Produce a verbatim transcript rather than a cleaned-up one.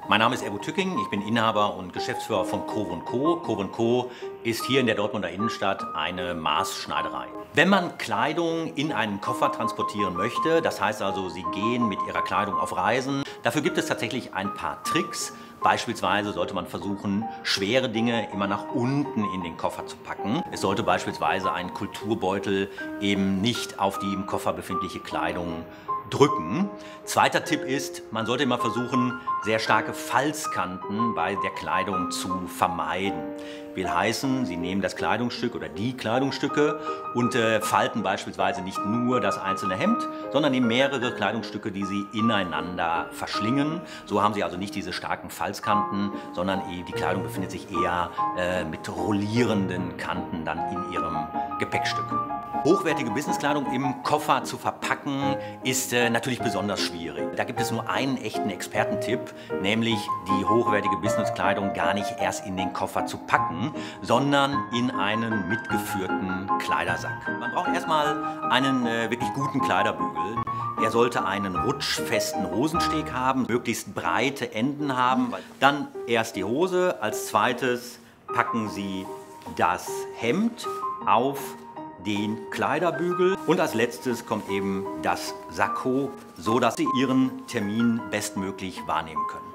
Mein Name ist Erbo Tücking, ich bin Inhaber und Geschäftsführer von Kow und Co. Kow und Co. ist hier in der Dortmunder Innenstadt eine Maßschneiderei. Wenn man Kleidung in einen Koffer transportieren möchte, das heißt also, Sie gehen mit Ihrer Kleidung auf Reisen, dafür gibt es tatsächlich ein paar Tricks. Beispielsweise sollte man versuchen, schwere Dinge immer nach unten in den Koffer zu packen. Es sollte beispielsweise ein Kulturbeutel eben nicht auf die im Koffer befindliche Kleidung drücken. Zweiter Tipp ist, man sollte immer versuchen, sehr starke Falzkanten bei der Kleidung zu vermeiden. Will heißen, Sie nehmen das Kleidungsstück oder die Kleidungsstücke und äh, falten beispielsweise nicht nur das einzelne Hemd, sondern nehmen mehrere Kleidungsstücke, die Sie ineinander verschlingen. So haben Sie also nicht diese starken Falzkanten, sondern die Kleidung befindet sich eher äh, mit rollierenden Kanten dann in Ihrem Gepäckstück. Hochwertige Businesskleidung im Koffer zu verpacken ist äh, natürlich besonders schwierig. Da gibt es nur einen echten Expertentipp, nämlich die hochwertige Businesskleidung gar nicht erst in den Koffer zu packen, sondern in einen mitgeführten Kleidersack. Man braucht erstmal einen äh, wirklich guten Kleiderbügel. Er sollte einen rutschfesten Hosensteg haben, möglichst breite Enden haben. Dann erst die Hose, als zweites packen Sie das Hemd auf den Kleiderbügel und als letztes kommt eben das Sakko, so dass Sie Ihren Termin bestmöglich wahrnehmen können.